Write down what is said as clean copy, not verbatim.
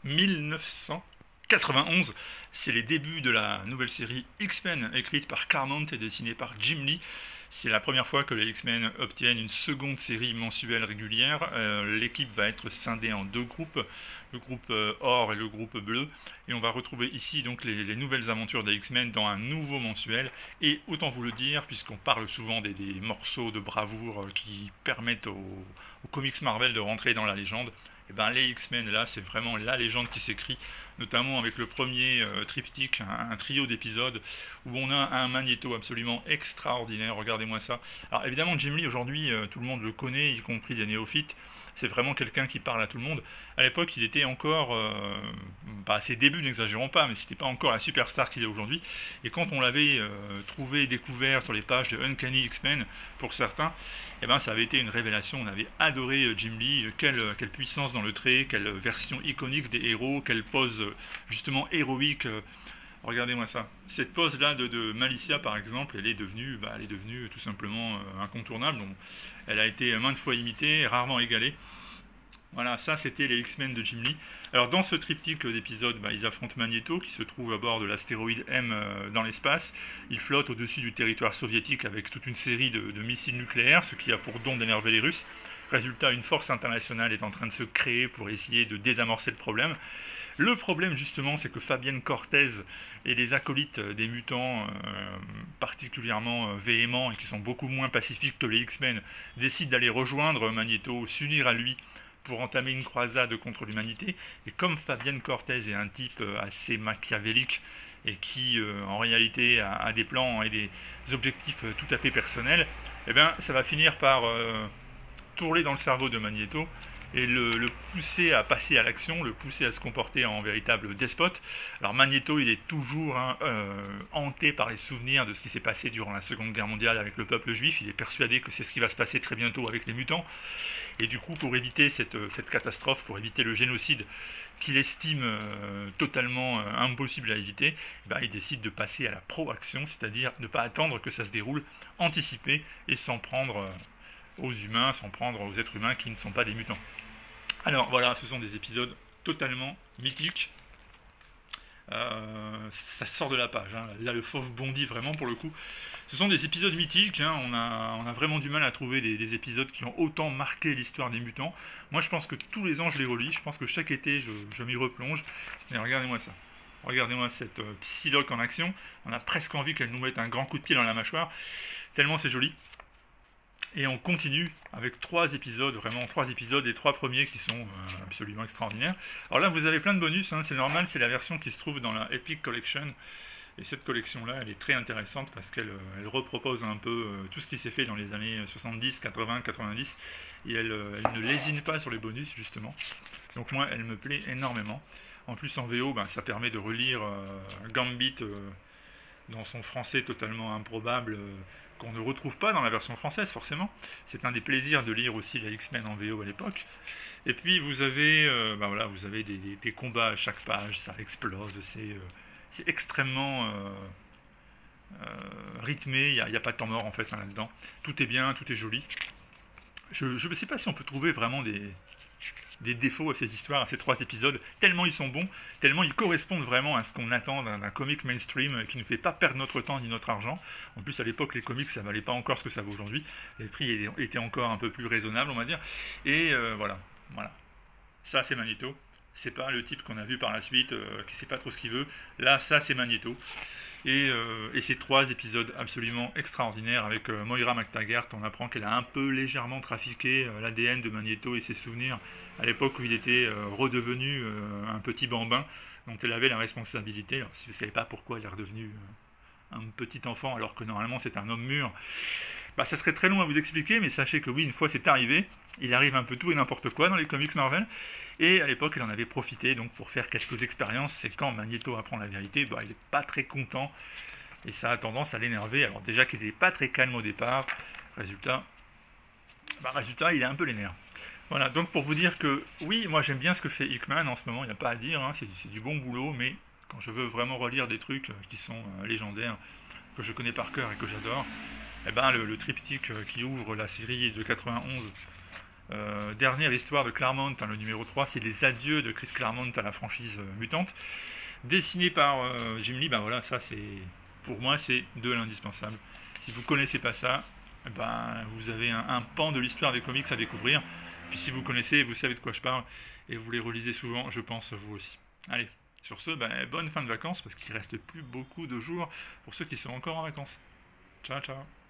1991. C'est les débuts de la nouvelle série X-Men, écrite par Claremont et dessinée par Jim Lee. C'est la première fois que les X-Men obtiennent une seconde série mensuelle régulière. L'équipe va être scindée en deux groupes, le groupe or et le groupe bleu. Et on va retrouver ici donc les nouvelles aventures des X-Men dans un nouveau mensuel. Et autant vous le dire, puisqu'on parle souvent des morceaux de bravoure qui permettent aux comics Marvel de rentrer dans la légende, et ben les X-Men là, c'est vraiment la légende qui s'écrit, notamment avec le premier triptyque, un trio d'épisodes où on a un Magneto absolument extraordinaire. Regardez-moi ça. Alors évidemment, Jim Lee aujourd'hui, tout le monde le connaît, y compris des néophytes. C'est vraiment quelqu'un qui parle à tout le monde. À l'époque, il était encore, à ses débuts, n'exagérons pas, mais c'était pas encore la superstar qu'il est aujourd'hui. Et quand on l'avait trouvé, découvert sur les pages de Uncanny X-Men, pour certains, eh ben, ça avait été une révélation. On avait adoré Jim Lee. Quelle puissance dans le trait, quelle version iconique des héros, quelle pose justement héroïque. Regardez-moi ça. Cette pose-là de Malicia, par exemple, elle est devenue tout simplement incontournable. Donc, elle a été maintes fois imitée, rarement égalée. Voilà, ça c'était les X-Men de Jim Lee. Alors dans ce triptyque d'épisodes, ils affrontent Magneto qui se trouve à bord de l'astéroïde M dans l'espace. Il flotte au-dessus du territoire soviétique avec toute une série de missiles nucléaires, ce qui a pour don d'énerver les Russes. Résultat, une force internationale est en train de se créer pour essayer de désamorcer le problème. Le problème justement, c'est que Fabienne Cortez et les acolytes des mutants particulièrement véhéments et qui sont beaucoup moins pacifiques que les X-Men décident d'aller rejoindre Magneto, s'unir à lui pour entamer une croisade contre l'humanité. Et comme Fabienne Cortez est un type assez machiavélique et qui en réalité a des plans et des objectifs tout à fait personnels, eh bien ça va finir par tourner dans le cerveau de Magneto et le pousser à passer à l'action, le pousser à se comporter en véritable despote. Alors Magneto, il est toujours hanté par les souvenirs de ce qui s'est passé durant la Seconde Guerre mondiale avec le peuple juif. Il est persuadé que c'est ce qui va se passer très bientôt avec les mutants. Et du coup, pour éviter cette catastrophe, pour éviter le génocide qu'il estime totalement impossible à éviter, il décide de passer à la proaction, c'est-à-dire ne pas attendre que ça se déroule, anticiper et s'en prendre aux humains, s'en prendre aux êtres humains qui ne sont pas des mutants. Alors voilà, ce sont des épisodes totalement mythiques. Ça sort de la page, hein. Là le fauve bondit vraiment pour le coup. Ce sont des épisodes mythiques, hein. On a vraiment du mal à trouver des épisodes qui ont autant marqué l'histoire des mutants. Moi je pense que tous les ans je les relis, je pense que chaque été je m'y replonge. Mais regardez-moi ça. Regardez-moi cette Psylocke en action. On a presque envie qu'elle nous mette un grand coup de pied dans la mâchoire, tellement c'est joli. Et on continue avec 3 épisodes, vraiment 3 épisodes, les 3 premiers qui sont absolument extraordinaires. Alors là, vous avez plein de bonus, hein, c'est normal, c'est la version qui se trouve dans la Epic Collection. Et cette collection-là, elle est très intéressante parce qu'elle repropose un peu tout ce qui s'est fait dans les années 70, 80, 90. Et elle ne lésine pas sur les bonus, justement. Donc moi, elle me plaît énormément. En plus, en VO, ça permet de relire Gambit dans son français totalement improbable, qu'on ne retrouve pas dans la version française forcément. C'est un des plaisirs de lire aussi la X-Men en VO à l'époque. Et puis vous avez, vous avez des combats à chaque page, ça explose, c'est extrêmement rythmé, il n'y a pas de temps mort en fait là-dedans. Tout est bien, tout est joli. Je ne sais pas si on peut trouver vraiment des défauts à ces histoires, à ces 3 épisodes, tellement ils sont bons, tellement ils correspondent vraiment à ce qu'on attend d'un comic mainstream qui ne fait pas perdre notre temps ni notre argent. En plus, à l'époque, les comics, ça valait pas encore ce que ça vaut aujourd'hui. Les prix étaient encore un peu plus raisonnables, on va dire. Et voilà. Ça, c'est Magneto. C'est pas le type qu'on a vu par la suite, qui sait pas trop ce qu'il veut. Là, ça, c'est Magneto. Et ces 3 épisodes absolument extraordinaires avec Moira McTaggart, on apprend qu'elle a un peu légèrement trafiqué l'ADN de Magneto et ses souvenirs à l'époque où il était redevenu un petit bambin dont elle avait la responsabilité. Alors, si vous ne savez pas pourquoi elle est redevenue un petit enfant alors que normalement c'est un homme mûr, ça serait très long à vous expliquer, mais sachez que oui, une fois c'est arrivé, il arrive un peu tout et n'importe quoi dans les comics Marvel, et à l'époque elle en avait profité donc pour faire quelques expériences. C'est quand Magneto apprend la vérité, il n'est pas très content, et ça a tendance à l'énerver. Alors déjà qu'il n'était pas très calme au départ, résultat il a un peu les nerfs. Voilà, donc pour vous dire que oui, moi j'aime bien ce que fait Hickman en ce moment, il n'y a pas à dire, hein, c'est du bon boulot, mais quand je veux vraiment relire des trucs qui sont légendaires, que je connais par cœur et que j'adore, le triptyque qui ouvre la série de 91 Dernière histoire de Claremont, hein, le numéro 3, c'est les adieux de Chris Claremont à la franchise mutante. Dessiné par Jim Lee, ben voilà, ça c'est, pour moi, c'est de l'indispensable. Si vous connaissez pas ça, ben vous avez un pan de l'histoire des comics à découvrir. Puis si vous connaissez, vous savez de quoi je parle, et vous les relisez souvent, je pense, vous aussi. Allez, sur ce, ben, bonne fin de vacances, parce qu'il reste plus beaucoup de jours pour ceux qui sont encore en vacances. Ciao, ciao.